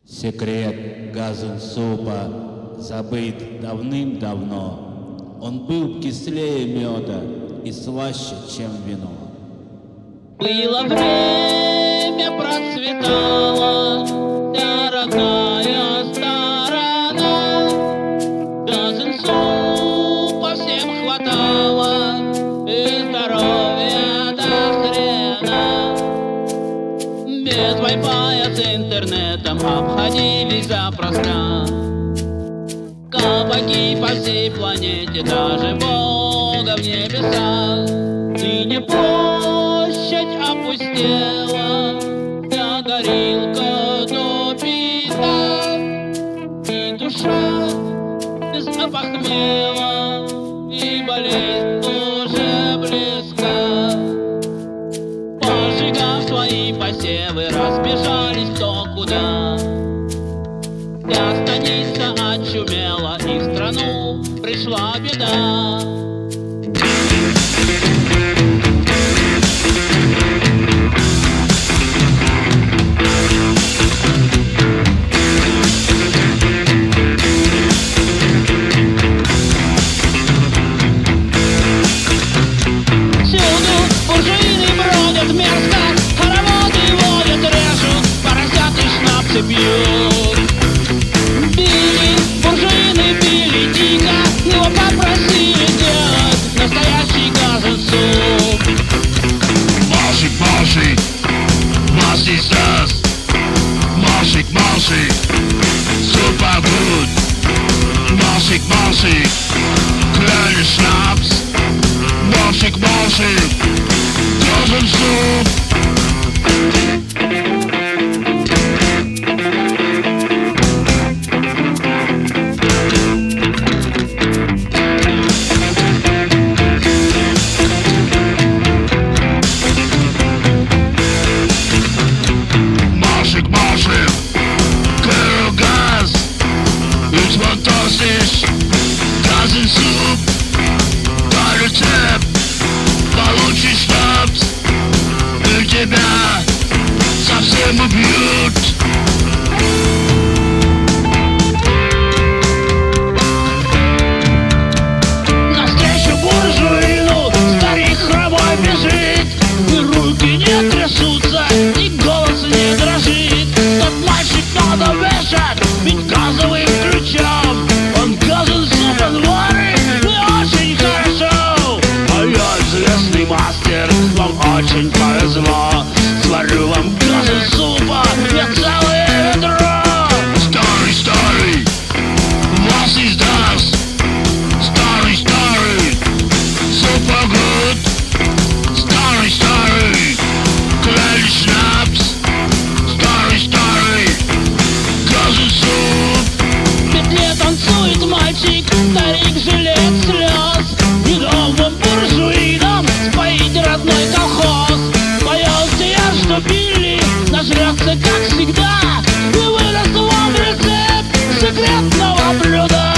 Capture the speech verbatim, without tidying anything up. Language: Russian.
Секрет газенсупа забыт давным-давно. Он был кислее меда и слаще, чем вино. Было время, процветала вся родная сторона. Газенсупа всем хватало и здоровья до хрена. Без вай-фая с интернетом обходились запросто. Кабаки по всей планете, даже Бога в небесах. И не площадь опустела, вся горилка допита, и душа без опохмела, и болезнь уже близка. Пожигав свои посевы, разбежались кто куда. Вся станица очумела, и в страну пришла беда. Бьют. Били, буржуины били дико, его попросили делать настоящий газенсуп. Маршик, маршик, was ist das? Marschig, marschig, super gut. Marschig, marschig, kleine Schnaps. Marschig, marschig, Газенсуп. Fantastisch, Газенсуп, dein Rezept, получишь штабс, и тебя совсем убьют. Навстречу буржуину старик хромой бежит, и руки не трясутся, и голос не дрожит. Тот мальчик надо вешать, ведь газовый ключом. Он газенсупен варит и очень хорошо. А я известный мастер, вам очень повезло. Сварю вам газенсупа, я целое ведро. Старый, старый, was ist das? Старый, старый, super gut. Старый, старый, kleiner Schnaps. Старый, старый, газенсуп. В петле танцует мальчик, старик жалеет слез. Недовольным буржуинам споить родной колхоз. Боялся я, что Билли нажрется, как всегда, и выдаст вам рецепт секретного блюда.